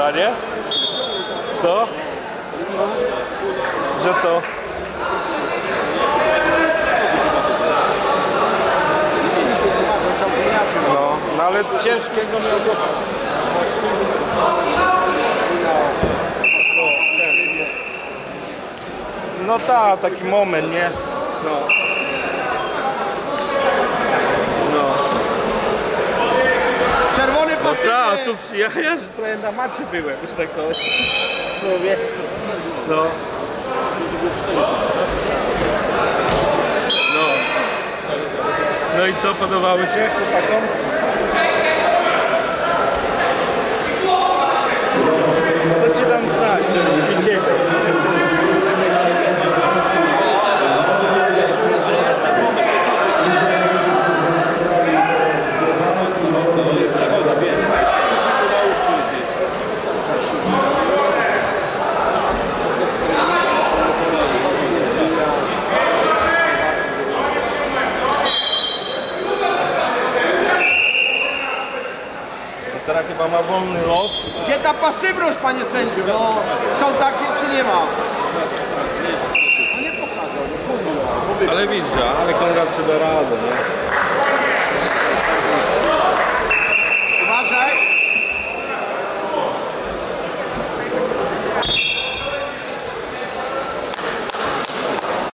chyba, nie? Co? Że co? No ale ciężkiego miał go. No tak, taki moment, nie? No. Czerwony pasy. No tak, tu ja już trochę na macie byłem, już tak to mówię. No. No. No i co, podobały się chłopakom? To cię tam znać, żebyś nie siedział. Teraz chyba ma wolny los. Gdzie ta pasywność, panie sędziu? No, są takie czy nie ma? No nie pokazał. Ale widzisz, ale Konrad sobie da radę, nie? Uważaj.